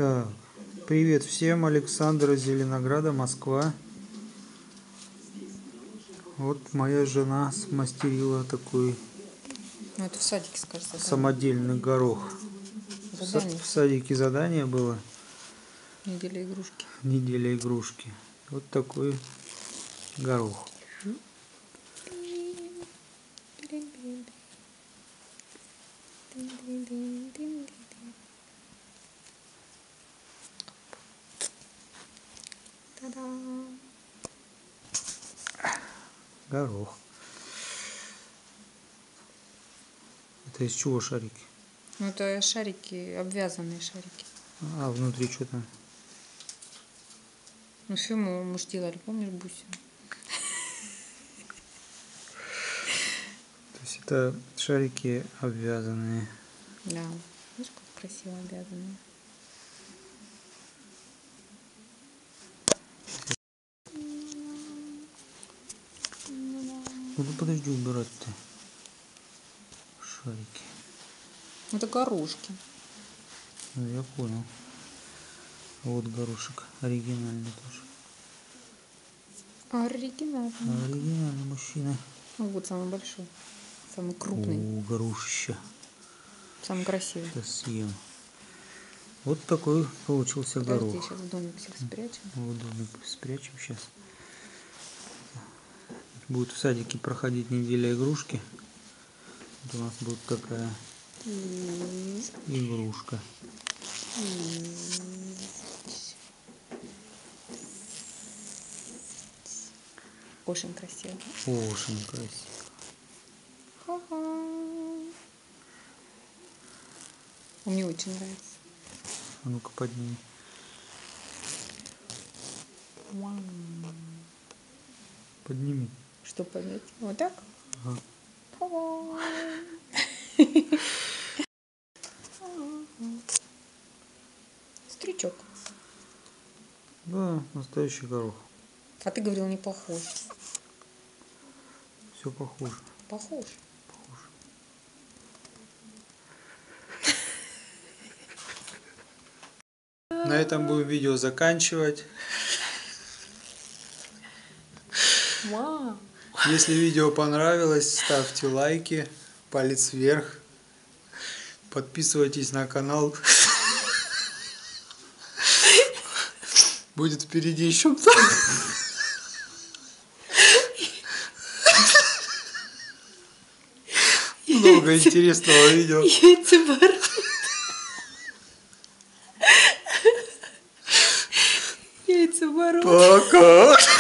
Так, привет всем, Александр из Зеленограда, Москва. Вот моя жена смастерила такой это в садике, скажется, самодельный горох. В садике задание было. Неделя игрушки. Неделя игрушки. Вот такой горох. Та-дам! Горох. Это из чего шарики? Ну, это шарики, обвязанные шарики. А внутри что там? Ну, фильм мы же делали, помнишь, бусину? То есть это шарики обвязанные. Да. Видишь, как красиво обвязанные. Ну подожди убирать-то. Шарики. Это горошки. Ну я понял. Вот горошек. Оригинальный тоже. Оригинальный. Оригинальный мужчина. Вот самый большой. Самый крупный. О, горошище. Самый красивый. Сейчас съем. Вот такой получился горох. Подожди, сейчас в домик всех спрячем. В домик спрячем сейчас. Будет в садике проходить неделя игрушки. Вот у нас будет такая игрушка. Очень красиво. Очень красиво. Мне очень нравится. А ну-ка подними. Подними. Что поднять? Вот так? Ага. Стручок. Да, настоящий горох. А ты говорил, не похож. Все похоже. Похож. На этом будем видео заканчивать. Вау. Если видео понравилось, ставьте лайки, палец вверх. Подписывайтесь на канал. Будет впереди еще много интересного видео. Яйца-бород. Пока.